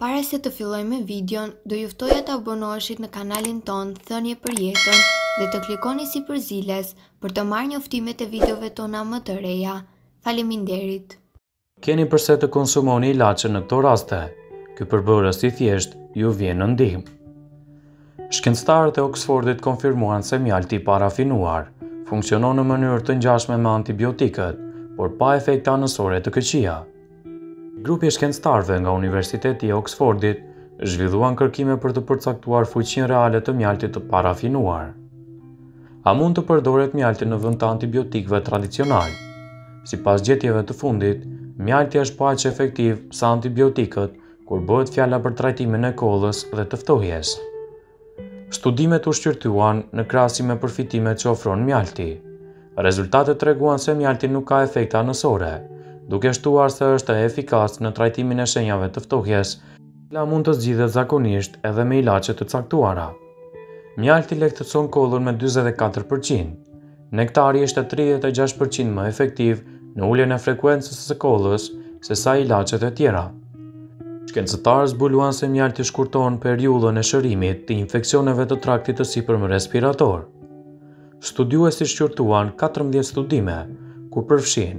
Para se të filloj me videon, do juftoja të abonoheshit në kanalin ton Thënie për jetën dhe të klikoni si përziles për të marrë njoftimet e videove tona më të reja. Faleminderit. Keni përse të konsumoni ilace në këto raste. Ky përbërës i thjesht ju vjen në ndihmë. Shkencëtarët e Oxfordit konfirmuan se mjalti i parafinuar funksionon në mënyrë të ngjashme me antibiotikët, por pa efekte anësore të këqija. Grupi i shkencëtarëve nga Universiteti i Oxfordit zhvilluan kërkime për të përcaktuar fuqinë reale të mjaltit të parafinuar. A mund të përdoret mjalti në vend të antibiotikëve tradicional? Sipas gjetjeve të fundit, mjalti është pa aq efektiv sa antibiotikët kur bëhet fjala për trajtimin e kollës dhe të ftohjes. Studimet u shqyrtuan në krahasim me përfitimet që ofron mjalti. Rezultatet treguan se mjalti nuk ka efekte anësore, duke shtuar se është efikas në trajtimin e shenjave të ftohjes, cila mund të zgjidhet zakonisht edhe me ilace të caktuara. Mjalti lehtëson kollën me 44%. Nektari është 36% më efektiv në uljen e frekuencës së kollës se sa ilacet e tjera. Shkencëtarët zbuluan se mjalti shkurton periudhën e shërimit të infeksioneve të traktit të sipërm respirator. Studiuesit shqyrtuan 14 studime, ku përfshin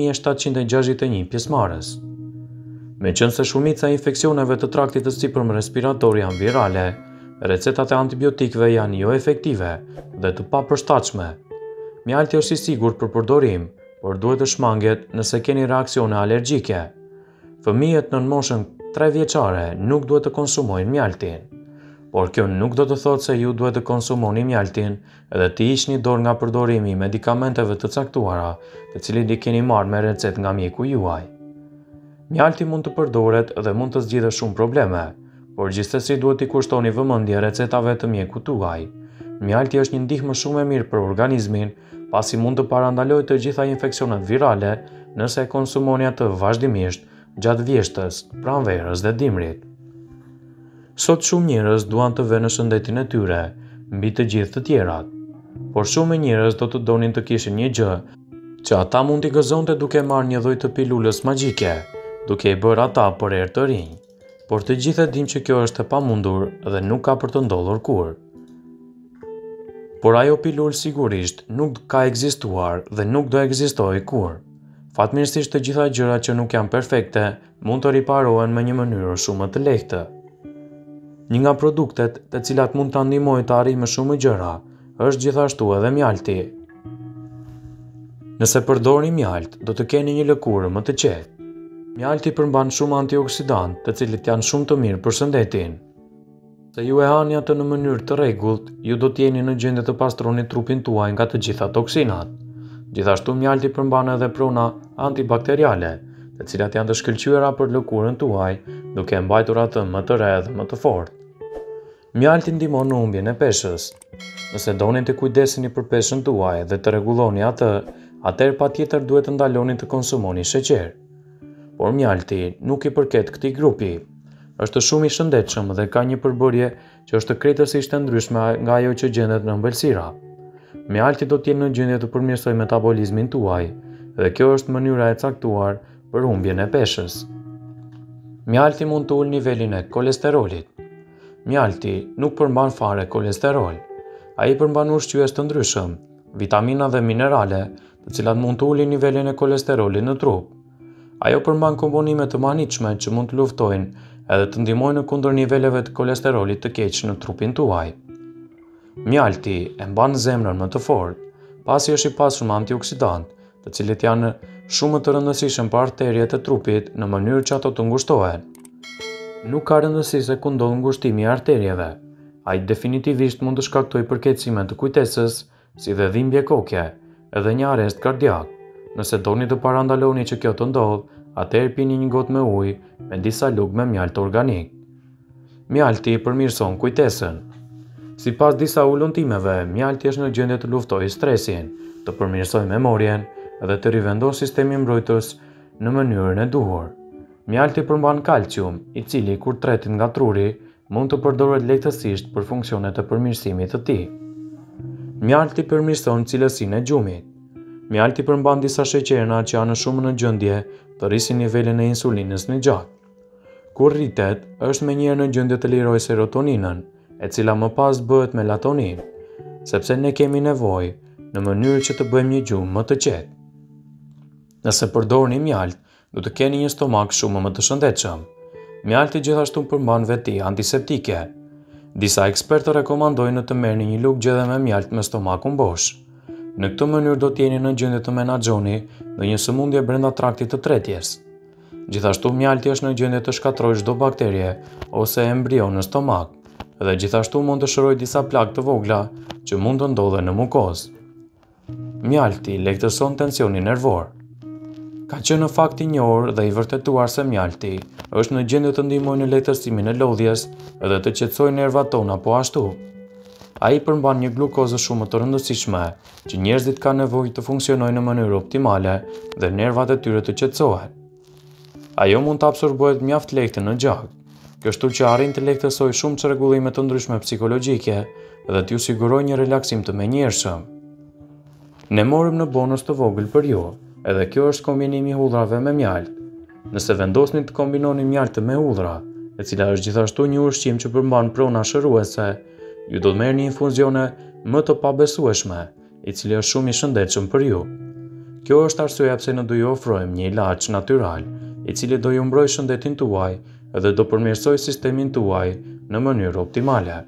1761 pjesëmarrës. Meqense shumica e infeksioneve të traktit të sipërm respirator janë virale, recetat e antibiotikëve janë jo efektive dhe të papërshtatshme. Mjalti është i sigurt për përdorim, por duhet të shmanget nëse keni reaksione alergjike. Fëmijët në moshën 3 vjeçare nuk duhet të konsumojnë mjaltin. Por kjo nuk do të thotë se ju duhet të konsumoni mjaltin edhe të hiqni dorë nga përdorimi i medikamenteve të caktuara, të cilit i keni marrë me recetë nga mjeku juaj. Mjalti mund të përdoret dhe mund të zgjidhë shumë probleme, por gjithsesi duhet t'i kushtoni vëmendje recetave të mjekut tuaj. Mjalti është një ndihmë shumë e mirë për organizmin, pasi mund të parandalojë të gjitha infeksionet virale nëse e konsumoni atë vazhdimisht gjatë vjeshtës, pranverës dhe dimrit. Sot shumë njerëz duan të vënë në shëndetin e tyre, mbi të gjithë të tjerat. Por shumë njerëz do të donin të kishin një gjë që ata mund t'i gëzonte duke marrë një lloj të pilulës magjike, duke i bërë ata për herë të rinj. Por të gjithë e dim që kjo është e pamundur dhe nuk ka për të ndodhur kurrë. Por ajo pilulë sigurisht nuk ka ekzistuar dhe nuk do ekzistojë kurrë. Fatmirësisht të gjitha gjërat që nuk janë perfekte mund të riparohen me një mënyrë shumë më të lehtë. Një nga produktet të cilat mund të ndihmojnë të arrijmë shumë gjëra është gjithashtu edhe mjalti. Nëse përdorni mjalt, do të keni një lëkurë më të qetë. Mjalti përmban shumë antioksidant, të cilët janë shumë të mirë për shëndetin. Se ju e hani atë në mënyrë të rregullt, ju do të jeni në gjendje të pastroni trupin tuaj nga të gjitha toksinat. Gjithashtu mjalti përmban edhe prona antibakteriale, të cilat janë të shkëlqyera për lëkurën tuaj, duke mbajtur atë më të re dhe më të fortë. Mjalti ndihmon në humbjen e peshës. Nëse doni të kujdeseni për peshën tuaj dhe të rregulloni atë, atëherë patjetër duhet të ndaloni të konsumoni sheqer. Por mjalti nuk i përket këtij grupi. Është shumë i shëndetshëm dhe ka një përbërje që është krejtësisht e ndryshme nga ajo që gjendet në ëmbëlsira. Mjalti do të jenë në gjendje të përmirësojë metabolizmin tuaj dhe kjo është mënyra e caktuar për humbjen e peshës. Mjalti mund të ulë nivelin e kolesterolit. Mjalti nuk përmban fare kolesterol. Ai përmban ushqyes të ndryshëm, vitamina dhe minerale, të cilat mund të ulin nivelin e kolesterolit në trup. Ajo përmban komponime të manitshme që mund të luftojnë edhe të ndihmojnë kundër niveleve të kolesterolit të keq në trupin tuaj. Mjalti e mban zemrën më të fortë, pasi është i pasur me antioksidant, të cilët janë shumë të rëndësishëm për arteriet e trupit në mënyrë që ato të ngushtohen. Nuk ka rëndësi se ku ndodh ngushtimi i arterieve. Ai definitivisht mund të shkaktojë përkeqësime të kujtesës, si dhe dhimbje koke, edhe një arrest kardiak. Nëse doni të parandaloni që kjo të ndodh, atëherë pini një gotë me ujë me disa lugë me mjalt organik. Mjalti përmirëson kujtesën. Sipas disa ullëtimeve, mjalti është në gjendje të luftojë stresin, të përmirësojë memorien dhe të rivendosë sistemin mbrojtës në mënyrën e duhur. Mjalti përmban kalcium, i cili kur tretit nga truri, mund të përdoret lehtësisht për funksionet e përmirësimit të tij. Mjalti përmirëson cilësinë e gjumit. Mjalti përmban disa sheqerna që janë shumë në gjendje të rrisin nivelin e insulinës në gjakë. Kur rritet, është menjëherë në gjendje të lirojë serotoninën, e cila më pas bëhet melatonin, sepse ne kemi nevojë në mënyrë që të bëjmë një gjumë më të qetë. Nëse përdorni mjalt, do të keni një stomak shumë më të shëndetshëm. Mjalti gjithashtu përmban veti antiseptike. Disa ekspertë rekomandojnë të merrni një lugë gjëje me mjalt me stomakun bosh. Në këtë mënyrë do të jeni në gjendje të menaxhoni ndonjë sëmundje brenda traktit të tretjes. Gjithashtu mjalti është në gjendje të shkatërrojë çdo bakterie ose embrion në stomak, dhe gjithashtu mund të shërojë disa plagë të vogla që mund të ndodhen në mukozë. Mjalti lehtëson tensionin nervor. Ka qenë në fakt i njohur dhe i vërtetuar se mjalti është në gjendje të ndihmojë në lehtësimin e lodhjes dhe të qetësojë nervat tona po ashtu. Ai përmban një glukozë shumë të rëndësishme që njerëzit kanë nevojë të funksionojnë në mënyrë optimale dhe nervat e tyre të qetësohen. Ajo mund të absorbohet mjaft lehtë në gjak, kështu që arrin të lehtësojë shumë çrregullime të ndryshme psikologjike dhe t'ju sigurojë një relaksim të menjëhershëm. Ne morim në bonus të vogël për ju, edhe kjo është kombinimi i hudhrave me mjalt. Nëse vendosni të kombinoni mjaltë me hudhra, e cila është gjithashtu një ushqim që përmban prona shëruese, ju do të merrni infuzione më të pabesueshme, i cili është shumë i shëndetshëm për ju. Kjo është arsyeja pse ne do ju ofrojmë një ilaç natyral, i cili do ju mbrojë shëndetin tuaj dhe do përmirësojë sistemin tuaj në mënyrë optimale.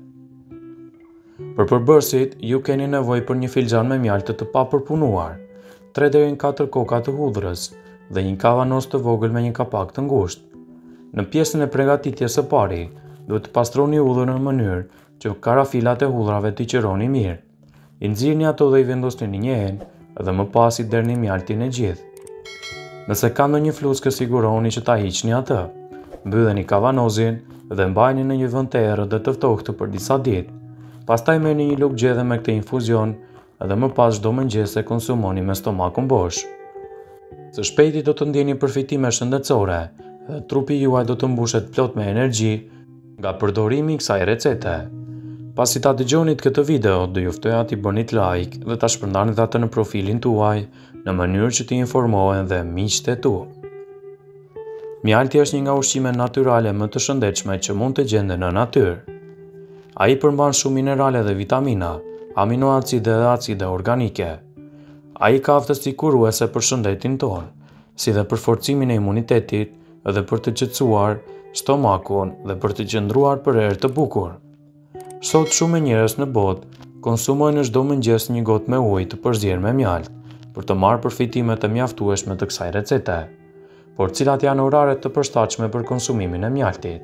Për përbërësit, ju keni nevojë për një filxhan me mjaltë të papërpunuar, 3 deri në 4 koka të hudhrës dhe një kavanos të vogël me një kapak të ngushtë. Në pjesën e përgatitjes së pari, duhet të pastroni hudhrën në mënyrë që karafilat e hudhrave t'i qironi mirë. I nxirrni ato dhe i vendosni në një enë dhe më pas i derni mjaltin e gjithë. Nëse ka ndonjë fluskë, sigurohuni që ta hiqni atë. Mbylleni kavanozin dhe mbajini në një vend të errët dhe të ftohtë për disa ditë. Pastaj merrni një lugë gjëje me këtë infuzion dhe më pas çdo mëngjes e konsumoni me stomakun bosh. Së shpejti do të ndjeni përfitime shëndetësore dhe trupi juaj do të mbushet plot me energji nga përdorimi i kësaj recete. Pasi ta dëgjonit këtë video, do ju ftoja t'i bënit like dhe ta shpërndanit atë në profilin tuaj në mënyrë që t'i informohen dhe miqtë e tu. Mjalti është një nga ushqimet natyrale më të shëndetshme që mund të gjenden në natyrë. Ai përmban shumë minerale dhe vitamina, aminoacide dhe acide organike. Ai ka aftësi kuruese për shëndetin tonë, si dhe për forcimin e imunitetit dhe për të qetësuar stomakun dhe për të qëndruar për erë të bukur. Sot shumë njerëz në botë konsumojnë çdo mëngjes një gotë me ujë të përzier me mjalt për të marrë përfitimet e mjaftueshme të kësaj recete, por cilat janë oraret të përshtatshme për konsumimin e mjaltit.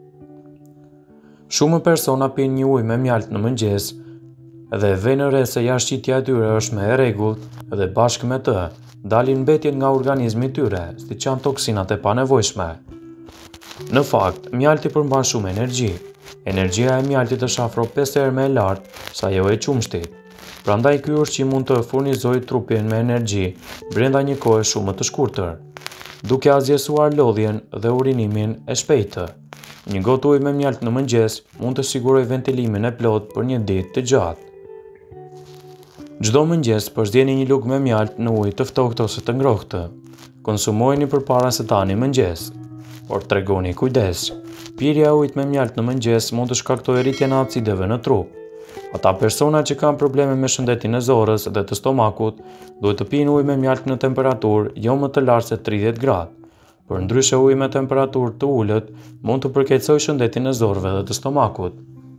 Shumë persona pinë një ujë me mjalt në mëngjes dhe vënë re se jashtëqitja e tyre është me e rregullt dhe bashkë me të dalin mbetjet nga organizmi i tyre, siç janë toksinat e panevojshme. Në fakt, mjalti përmban shumë energji. Energjia e mjaltit është afro 5 herë më e lartë se ajo e qumshtit. Prandaj ky ushqim mund të furnizojë trupin me energji brenda një kohe shumë të shkurtër, duke azjesuar lodhjen dhe urinimin e shpejtë. Një gotë ujë me mjalt në mëngjes mund të sigurojë ventilimin e plotë për një ditë të gjatë. Çdo mëngjes përzjeni një lugë me mjalt në ujë të ftohtë ose të ngrohtë. Konsumojeni përpara se të hani mëngjes, por tregoni kujdes. Pirja e ujit me mjalt në mëngjes mund të shkaktojë rritjen e acideve në trup. Ata persona që kanë probleme me shëndetin e zorrës dhe të stomakut duhet të pinë ujë me mjalt në temperaturë jo më të lartë se 30 gradë. Përndryshe uji me temperaturë të ulët mund të përkeqësojë shëndetin e zorrëve dhe të stomakut.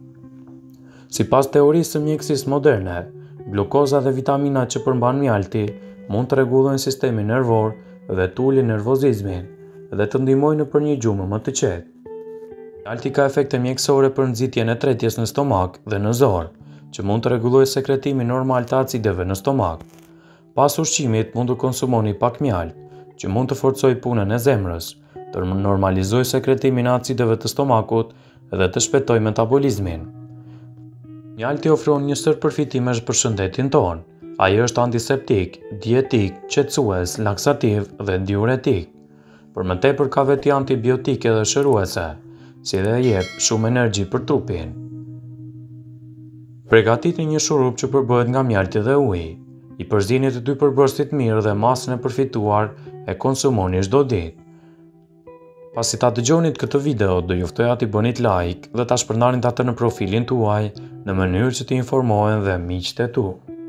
Sipas teorisë së mjekësisë moderne, glukoza dhe vitaminat që përmban mjalti mund të rregullojnë sistemin nervor dhe të ulin nervozizmin dhe të ndihmojnë për një gjumë më të qetë. Mjalti ka efekte mjekësore për nxitjen e tretjes në stomak dhe në zorë, që mund të rregullojë sekretimin normal të acideve në stomak. Pas ushqimit mund të konsumoni pak mjalt, që mund të forcojë punën e zemrës, të normalizojë sekretimin e acideve të stomakut dhe të shpejtojë metabolizmin. Mjalti ofron një sër përfitimesh për shëndetin tonë. Ai është antiseptik, dietik, qetësues, laksativ dhe diuretik. Për më tepër ka veti antibiotike dhe shëruese, si dhe jep shumë energji për trupin. Përgatitni një shurup që përbëhet nga mjalti dhe uji. I përzini të dy përbërësit mirë dhe masën e përfituar e konsumoni çdo ditë. Pasi ta dëgjonit këtë video, do juftoja t'i bënit like dhe ta shpërndarit atë në profilin tuaj në mënyrë që t'i informohen dhe miqtë e tu.